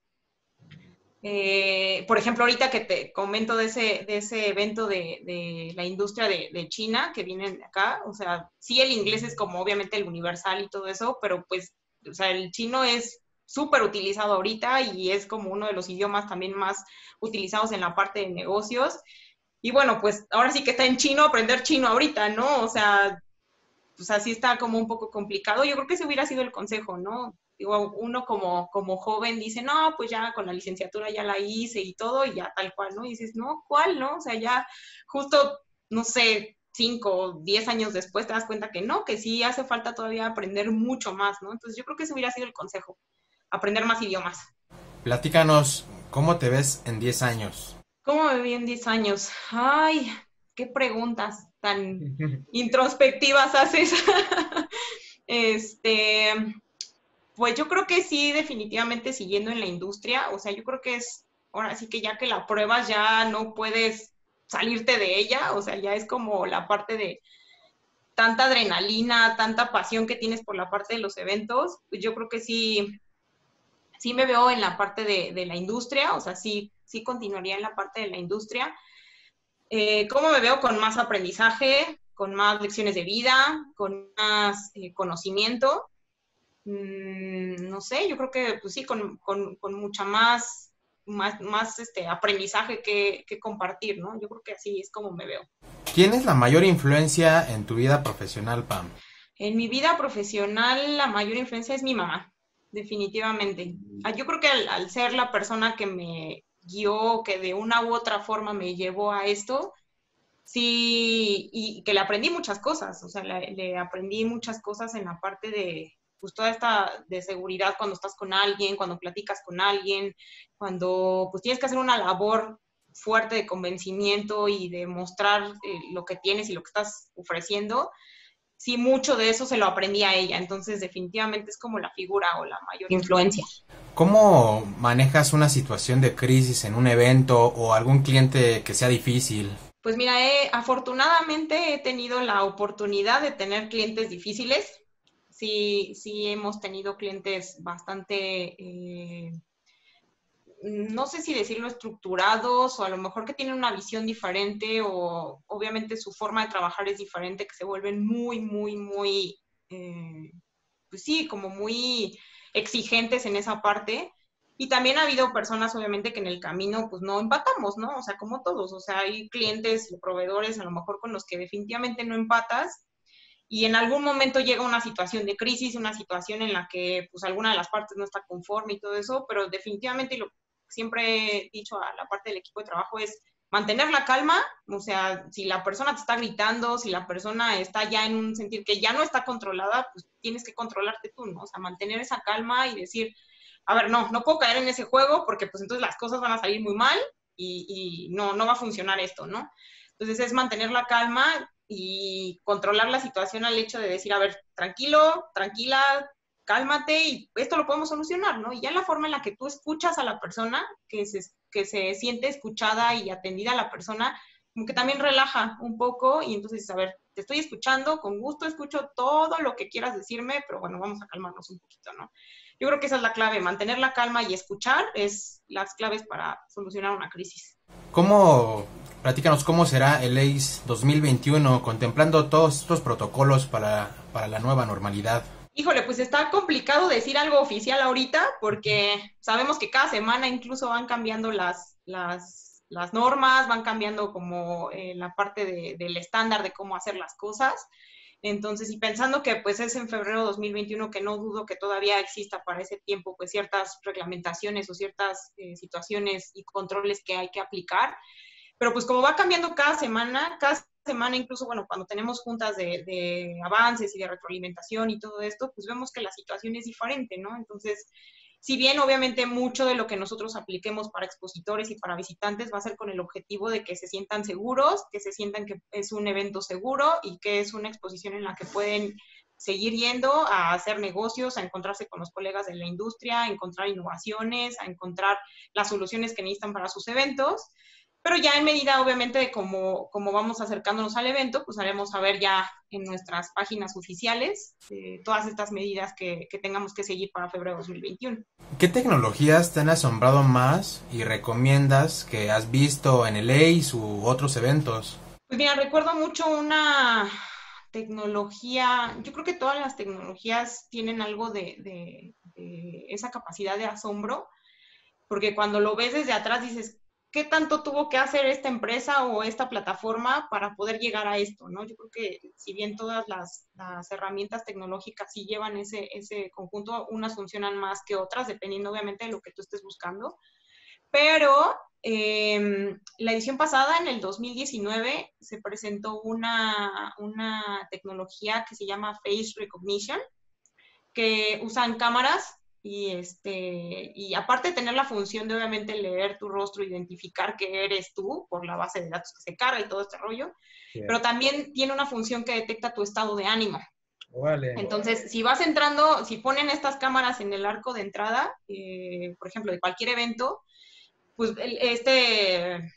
B: Eh, por ejemplo, ahorita que te comento de ese, de ese evento de, de la industria de, de China que vienen de acá, o sea, sí el inglés es como obviamente el universal y todo eso, pero pues, o sea, el chino es súper utilizado ahorita y es como uno de los idiomas también más utilizados en la parte de negocios. Y bueno, pues ahora sí que está en chino aprender chino ahorita, ¿no? O sea, pues así está como un poco complicado. Yo creo que ese hubiera sido el consejo, ¿no? Digo, uno como, como joven dice, no, pues ya con la licenciatura ya la hice y todo, y ya tal cual, ¿no? Y dices, no, ¿cuál, no? O sea, ya justo, no sé, cinco o diez años después te das cuenta que no, que sí hace falta todavía aprender mucho más, ¿no? Entonces yo creo que ese hubiera sido el consejo, aprender más idiomas.
A: Platícanos, ¿cómo te ves en diez años?
B: ¿Cómo me vi en diez años? Ay, qué preguntas tan introspectivas haces. este, pues yo creo que sí, definitivamente siguiendo en la industria, o sea, yo creo que es, ahora sí que ya que la pruebas ya no puedes salirte de ella, o sea, ya es como la parte de tanta adrenalina, tanta pasión que tienes por la parte de los eventos, pues yo creo que sí, sí me veo en la parte de, de la industria, o sea, sí, sí continuaría en la parte de la industria. Eh, ¿Cómo me veo? Con más aprendizaje, con más lecciones de vida, con más eh, conocimiento. Mm, no sé, yo creo que pues sí, con, con, con mucha más, más, más este, aprendizaje que, que compartir, ¿no? Yo creo que así es como me veo.
A: ¿Quién es la mayor influencia en tu vida profesional, Pam?
B: En mi vida profesional, la mayor influencia es mi mamá. definitivamente. Ah, yo creo que al, al ser la persona que me guió, que de una u otra forma me llevó a esto, sí, y que le aprendí muchas cosas, o sea, le, le aprendí muchas cosas en la parte de, pues, toda esta de seguridad cuando estás con alguien, cuando platicas con alguien, cuando, pues, tienes que hacer una labor fuerte de convencimiento y de mostrar eh, lo que tienes y lo que estás ofreciendo. Sí, mucho de eso se lo aprendí a ella, entonces definitivamente es como la figura o la mayor influencia.
A: ¿Cómo manejas una situación de crisis en un evento o algún cliente que sea difícil?
B: Pues mira, he- afortunadamente he tenido la oportunidad de tener clientes difíciles. Sí, sí hemos tenido clientes bastante, eh, no sé si decirlo estructurados o a lo mejor que tienen una visión diferente o obviamente su forma de trabajar es diferente, que se vuelven muy, muy, muy, eh, pues sí, como muy exigentes en esa parte. Y también ha habido personas, obviamente, que en el camino, pues no empatamos, ¿no? O sea, como todos, o sea, hay clientes, proveedores, a lo mejor con los que definitivamente no empatas y en algún momento llega una situación de crisis, una situación en la que, pues, alguna de las partes no está conforme y todo eso, pero definitivamente lo que siempre he dicho a la parte del equipo de trabajo es mantener la calma, o sea, si la persona te está gritando, si la persona está ya en un sentir que ya no está controlada, pues tienes que controlarte tú, ¿no? O sea, mantener esa calma y decir, a ver, no, no puedo caer en ese juego porque pues entonces las cosas van a salir muy mal y, y no, no va a funcionar esto, ¿no? Entonces es mantener la calma y controlar la situación al hecho de decir, a ver, tranquilo, tranquila, cálmate y esto lo podemos solucionar, ¿no? Y ya la forma en la que tú escuchas a la persona, que se, que se siente escuchada y atendida a la persona, como que también relaja un poco y entonces, a ver, te estoy escuchando, con gusto escucho todo lo que quieras decirme, pero bueno, vamos a calmarnos un poquito, ¿no? Yo creo que esa es la clave, mantener la calma y escuchar es las claves para solucionar una crisis.
A: ¿Cómo, platícanos cómo será el ACE dos mil veintiuno contemplando todos estos protocolos para, para la nueva normalidad?
B: Híjole, pues está complicado decir algo oficial ahorita porque sabemos que cada semana incluso van cambiando las, las, las normas, van cambiando como eh, la parte de, del estándar de cómo hacer las cosas. Entonces, y pensando que pues es en febrero de dos mil veintiuno, que no dudo que todavía exista para ese tiempo pues ciertas reglamentaciones o ciertas eh, situaciones y controles que hay que aplicar, pero pues como va cambiando cada semana, cada semana incluso, bueno, cuando tenemos juntas de, de avances y de retroalimentación y todo esto, pues vemos que la situación es diferente, ¿no? Entonces, si bien obviamente mucho de lo que nosotros apliquemos para expositores y para visitantes va a ser con el objetivo de que se sientan seguros, que se sientan que es un evento seguro y que es una exposición en la que pueden seguir yendo a hacer negocios, a encontrarse con los colegas de la industria, a encontrar innovaciones, a encontrar las soluciones que necesitan para sus eventos. Pero ya en medida, obviamente, de cómo, cómo vamos acercándonos al evento, pues haremos saber ya en nuestras páginas oficiales eh, todas estas medidas que, que tengamos que seguir para febrero de dos mil veintiuno.
A: ¿Qué tecnologías te han asombrado más y recomiendas que has visto en el ACE u otros eventos?
B: Pues mira, recuerdo mucho una tecnología, yo creo que todas las tecnologías tienen algo de, de, de esa capacidad de asombro, porque cuando lo ves desde atrás dices, ¿qué tanto tuvo que hacer esta empresa o esta plataforma para poder llegar a esto, ¿no? Yo creo que si bien todas las, las herramientas tecnológicas sí llevan ese, ese conjunto, unas funcionan más que otras, dependiendo obviamente de lo que tú estés buscando, pero eh, la edición pasada, en el dos mil diecinueve, se presentó una, una tecnología que se llama Face Recognition, que usan cámaras y, este, y aparte de tener la función de obviamente leer tu rostro, identificar que eres tú por la base de datos que se carga y todo este rollo, yeah. Pero también tiene una función que detecta tu estado de ánimo. Vale. Entonces, si vas entrando, si ponen estas cámaras en el arco de entrada, eh, por ejemplo, de cualquier evento, pues este,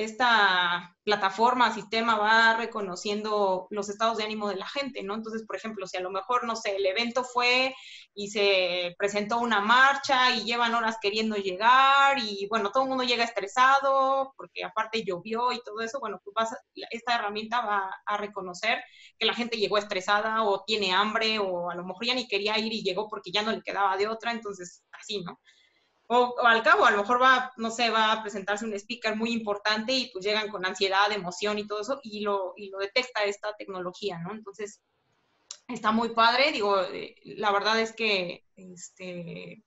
B: esta plataforma, sistema va reconociendo los estados de ánimo de la gente, ¿no? Entonces, por ejemplo, si a lo mejor, no sé, el evento fue y se presentó una marcha y llevan horas queriendo llegar y, bueno, todo el mundo llega estresado porque aparte llovió y todo eso, bueno, pues vas a, esta herramienta va a reconocer que la gente llegó estresada o tiene hambre o a lo mejor ya ni quería ir y llegó porque ya no le quedaba de otra, entonces, así, ¿no? O, o al cabo, a lo mejor va, no sé, va a presentarse un speaker muy importante y pues llegan con ansiedad, emoción y todo eso, y lo, y lo detecta esta tecnología, ¿no? Entonces, Está muy padre, digo, eh, la verdad es que este,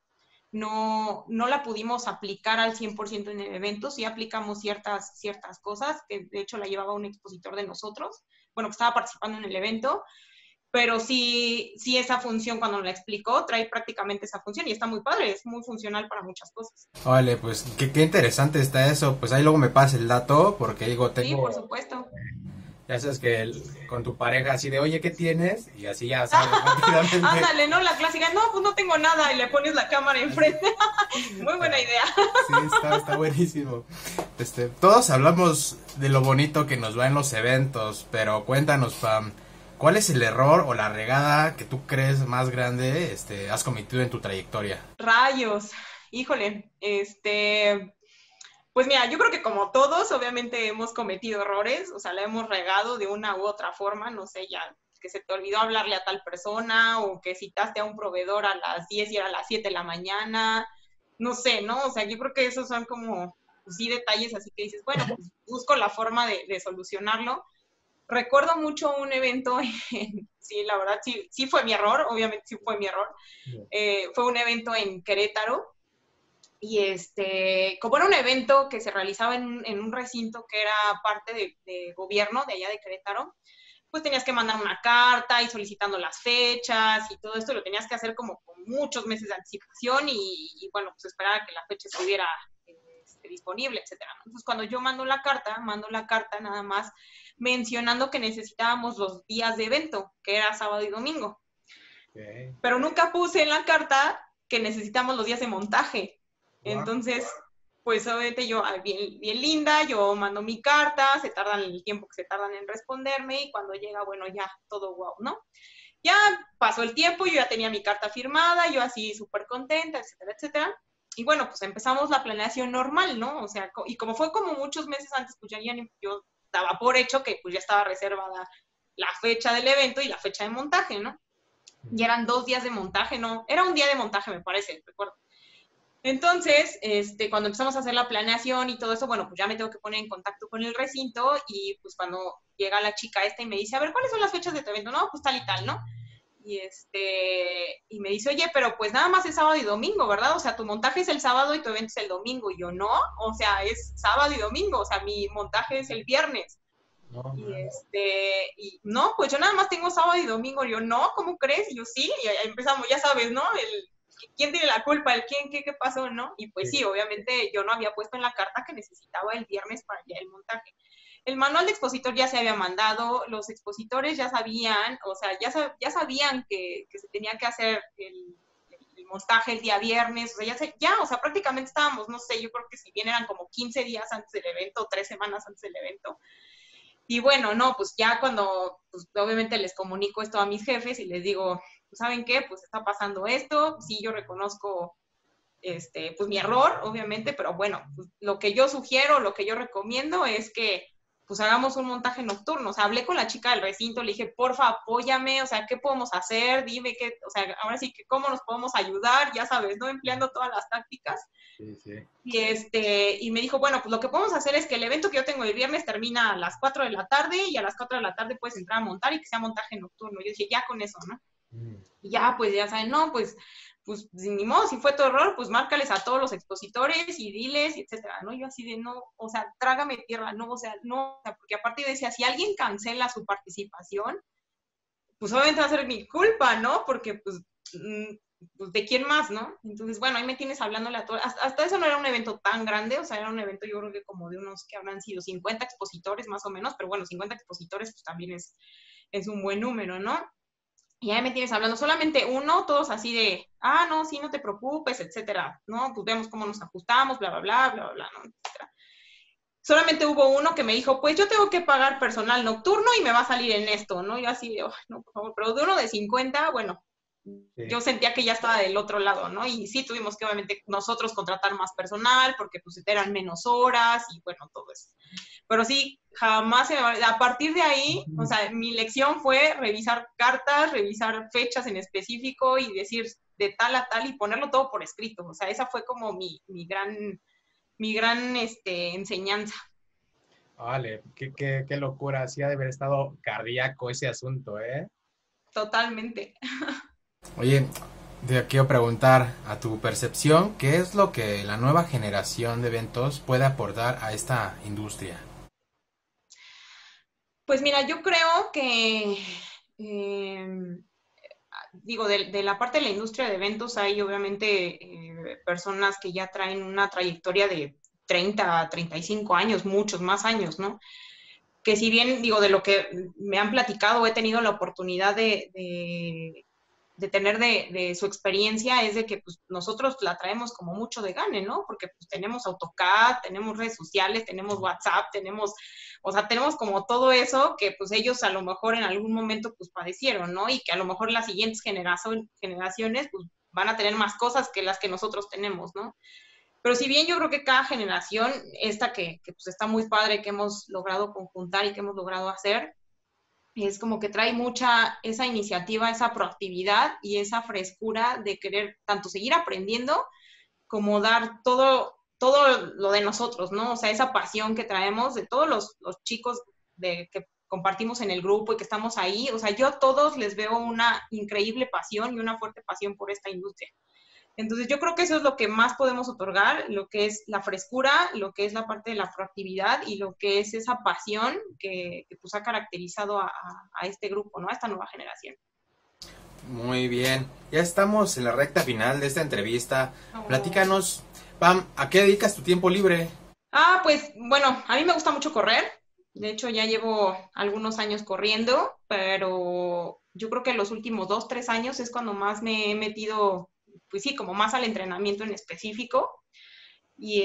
B: no, no la pudimos aplicar al cien por ciento en el evento, sí aplicamos ciertas, ciertas cosas, que de hecho la llevaba un expositor de nosotros, bueno, que estaba participando en el evento, pero sí, sí esa función cuando la explicó trae prácticamente esa función y está muy padre, es muy funcional para muchas cosas.
A: Vale, pues qué, qué interesante está eso. Pues ahí luego me pasa el dato porque digo,
B: Sí, por
A: tengo,
B: supuesto.
A: ya sabes que el- con tu pareja así de, oye, ¿qué tienes? Y así ya sabes rápidamente.
B: Ándale, ¿no? La clásica, no, pues no tengo nada y le pones la cámara enfrente. Muy buena idea.
A: Sí, está, está buenísimo. Este, todos hablamos de lo bonito que nos va en los eventos, pero cuéntanos, Pam, ¿cuál es el error o la regada que tú crees más grande este, has cometido en tu trayectoria?
B: Rayos, híjole, este, pues mira, yo creo que como todos, obviamente hemos cometido errores, o sea, la hemos regado de una u otra forma, no sé, ya que se te olvidó hablarle a tal persona o que citaste a un proveedor a las diez y era a las siete de la mañana, no sé, ¿no? O sea, yo creo que esos son como, pues sí, detalles así que dices, bueno, pues busco la forma de, de solucionarlo. Recuerdo mucho un evento, en, sí, la verdad, sí, sí fue mi error, obviamente sí fue mi error, eh, fue un evento en Querétaro, y este, como era un evento que se realizaba en, en un recinto que era parte de, de, gobierno de allá de Querétaro, pues tenías que mandar una carta y solicitando las fechas y todo esto lo tenías que hacer como con muchos meses de anticipación y, y bueno, pues esperar a que la fecha estuviera este, disponible, etcétera. Entonces, cuando yo mando la carta, mando la carta nada más mencionando que necesitábamos los días de evento, que era sábado y domingo. Okay. Pero nunca puse en la carta que necesitamos los días de montaje. Entonces, pues obviamente yo, bien, bien linda, yo mando mi carta, se tardan el tiempo que se tardan en responderme y cuando llega, bueno, ya, todo guau, ¿no? Ya pasó el tiempo, yo ya tenía mi carta firmada, yo así súper contenta, etcétera, etcétera. Y bueno, pues empezamos la planeación normal, ¿no? O sea, y como fue como muchos meses antes, pues ya, ya yo daba por hecho que pues ya estaba reservada la fecha del evento y la fecha de montaje, ¿no? Y eran dos días de montaje, ¿no? Era un día de montaje, me parece, recuerdo. Entonces, este, cuando empezamos a hacer la planeación y todo eso, bueno, pues ya me tengo que poner en contacto con el recinto y pues cuando llega la chica esta y me dice, a ver, ¿cuáles son las fechas de tu evento? No, pues tal y tal, ¿no? Y este, y me dice, oye, pero pues nada más es sábado y domingo, ¿verdad? O sea, tu montaje es el sábado y tu evento es el domingo. Y yo, no, o sea, es sábado y domingo, o sea, mi montaje es el viernes. No, y este, y no, pues yo nada más tengo sábado y domingo. Y yo, no, ¿cómo crees? Y yo, sí, y ahí empezamos, ya sabes, ¿no? El, ¿quién tiene la culpa? ¿El quién? ¿Qué, qué pasó? ¿No? Y pues sí. sí, obviamente yo no había puesto en la carta que necesitaba el viernes para ya el montaje. El manual de expositor ya se había mandado, los expositores ya sabían, o sea, ya, sab, ya sabían que, que se tenía que hacer el, el, montaje el día viernes, o sea, ya, se, ya, o sea, prácticamente estábamos, no sé, yo creo que si bien eran como quince días antes del evento, tres semanas antes del evento. Y bueno, no, pues ya cuando, pues obviamente les comunico esto a mis jefes y les digo, pues, ¿saben qué? Pues está pasando esto, sí, yo reconozco este, pues mi error, obviamente, pero bueno, pues, lo que yo sugiero, lo que yo recomiendo es que pues hagamos un montaje nocturno. O sea, hablé con la chica del recinto, le dije, porfa, apóyame, o sea, ¿qué podemos hacer? Dime qué, o sea, ahora sí que cómo nos podemos ayudar, ya sabes, ¿no? Empleando todas las tácticas. Sí, sí. Y, este, y me dijo, bueno, pues lo que podemos hacer es que el evento que yo tengo el viernes termina a las cuatro de la tarde y a las cuatro de la tarde puedes entrar a montar y que sea montaje nocturno. Yo dije, ya con eso, ¿no? Mm. Y ya, pues ya saben, no, pues pues ni modo, si fue tu error, pues márcales a todos los expositores y diles, etcétera, ¿no? Yo así de no, o sea, trágame tierra, no, o sea, no, o sea, porque aparte decía, si alguien cancela su participación, pues obviamente va a ser mi culpa, ¿no? Porque pues, pues ¿de quién más, no? Entonces, bueno, ahí me tienes hablándole a todos, hasta, hasta eso no era un evento tan grande, o sea, era un evento yo creo que como de unos que habrán sido cincuenta expositores más o menos, pero bueno, cincuenta expositores pues también es, es un buen número, ¿no? Y ahí me tienes hablando solamente uno, todos así de, ah, no, sí, no te preocupes, etcétera, ¿no? Pues vemos cómo nos ajustamos, bla, bla, bla, bla, bla, ¿no? Etcétera. Solamente hubo uno que me dijo, pues yo tengo que pagar personal nocturno y me va a salir en esto, ¿no? Yo así de, oh, no, por favor, pero de uno de cincuenta, bueno, sí. Yo sentía que ya estaba del otro lado, ¿no? Y sí tuvimos que obviamente nosotros contratar más personal porque pues eran menos horas y bueno, todo eso. Pero sí, jamás se me va a... a partir de ahí, o sea, mi lección fue revisar cartas, revisar fechas en específico y decir de tal a tal y ponerlo todo por escrito. O sea, esa fue como mi, mi gran, mi gran este, enseñanza.
A: Vale, qué, qué, qué locura, sí ha de haber estado cardíaco ese asunto, ¿eh?
B: Totalmente.
A: Oye, te quiero preguntar a tu percepción, ¿qué es lo que la nueva generación de eventos puede aportar a esta industria?
B: Pues mira, yo creo que, eh, digo, de, de, la parte de la industria de eventos hay obviamente eh, personas que ya traen una trayectoria de treinta a treinta y cinco años, muchos más años, ¿no? Que si bien, digo, de lo que me han platicado, he tenido la oportunidad de, de, de tener de, de, su experiencia, es de que pues, nosotros la traemos como mucho de gane, ¿no? Porque pues tenemos AutoCAD, tenemos redes sociales, tenemos WhatsApp, tenemos, o sea, tenemos como todo eso que pues ellos a lo mejor en algún momento pues padecieron, ¿no? Y que a lo mejor las siguientes generación, generaciones pues van a tener más cosas que las que nosotros tenemos, ¿no? Pero si bien yo creo que cada generación, esta que, que pues está muy padre, que hemos logrado conjuntar y que hemos logrado hacer, es como que trae mucha esa iniciativa, esa proactividad y esa frescura de querer tanto seguir aprendiendo como dar todo, todo lo de nosotros, ¿no? O sea, esa pasión que traemos de todos los, los chicos de, que compartimos en el grupo y que estamos ahí. O sea, yo a todos les veo una increíble pasión y una fuerte pasión por esta industria. Entonces yo creo que eso es lo que más podemos otorgar, lo que es la frescura, lo que es la parte de la proactividad y lo que es esa pasión que, que pues ha caracterizado a, a, a este grupo, ¿no? A esta nueva generación.
A: Muy bien, ya estamos en la recta final de esta entrevista. Oh. Platícanos, Pam, ¿a qué dedicas tu tiempo libre?
B: Ah, pues bueno, a mí me gusta mucho correr. De hecho, ya llevo algunos años corriendo, pero yo creo que los últimos dos, tres años es cuando más me he metido, pues sí, como más al entrenamiento en específico. Y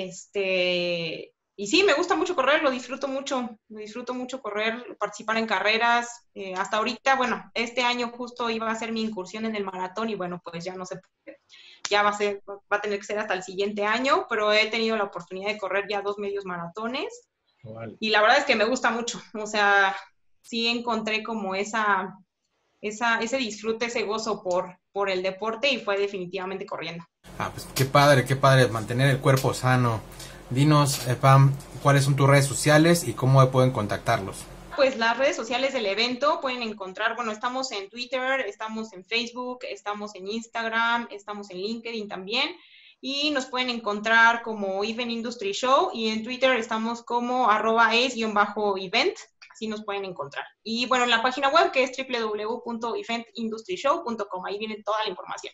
B: este, y sí, me gusta mucho correr, lo disfruto mucho, lo disfruto mucho correr, participar en carreras. Eh, hasta ahorita, bueno, este año justo iba a ser mi incursión en el maratón y bueno, pues ya no sé, ya va a ser, va a tener que ser hasta el siguiente año, pero he tenido la oportunidad de correr ya dos medios maratones. Vale. Y la verdad es que me gusta mucho, o sea, sí encontré como esa, esa, ese disfrute, ese gozo por, por el deporte y fue definitivamente corriendo.
A: Ah, pues qué padre, qué padre mantener el cuerpo sano. Dinos, eh, Pam, ¿cuáles son tus redes sociales y cómo pueden contactarlos?
B: Pues las redes sociales del evento pueden encontrar, bueno, estamos en Twitter, estamos en Facebook, estamos en Instagram, estamos en LinkedIn también. Y nos pueden encontrar como Event Industry Show y en Twitter estamos como arroba es-event, así nos pueden encontrar. Y bueno, en la página web que es doble u doble u doble u punto event industry show punto com, ahí viene toda la información.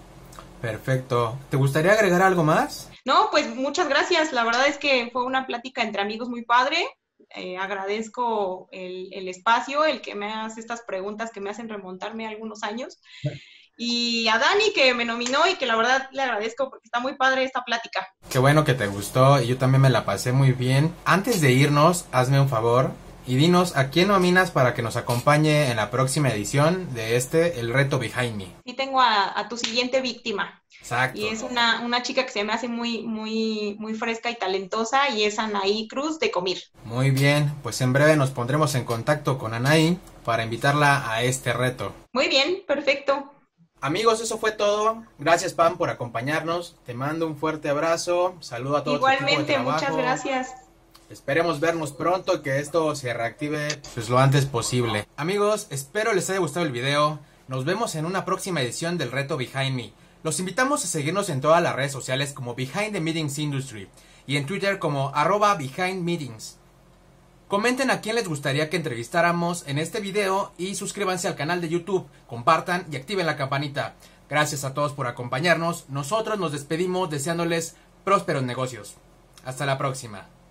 A: Perfecto. ¿Te gustaría agregar algo más?
B: No, pues muchas gracias. La verdad es que fue una plática entre amigos muy padre. Eh, agradezco el, el espacio, el que me hace estas preguntas que me hacen remontarme a algunos años. Y a Dani, que me nominó y que la verdad le agradezco porque está muy padre esta plática.
A: Qué bueno que te gustó y yo también me la pasé muy bien. Antes de irnos, hazme un favor y dinos a quién nominas para que nos acompañe en la próxima edición de este, El Reto Behind Me.
B: Y tengo a, a tu siguiente víctima.
A: Exacto.
B: Y es una, una chica que se me hace muy, muy, muy fresca y talentosa y es Anaí Cruz de Comir.
A: Muy bien, pues en breve nos pondremos en contacto con Anaí para invitarla a este reto.
B: Muy bien, perfecto.
A: Amigos, eso fue todo. Gracias, Pam, por acompañarnos. Te mando un fuerte abrazo. Saludo a todos.
B: Igualmente, muchas gracias.
A: Esperemos vernos pronto, que esto se reactive pues lo antes posible. Amigos, espero les haya gustado el video. Nos vemos en una próxima edición del Reto Behind Me. Los invitamos a seguirnos en todas las redes sociales como Behind the Meetings Industry y en Twitter como arroba Behind Meetings. Comenten a quién les gustaría que entrevistáramos en este video y suscríbanse al canal de YouTube, compartan y activen la campanita. Gracias a todos por acompañarnos. Nosotros nos despedimos deseándoles prósperos negocios. Hasta la próxima.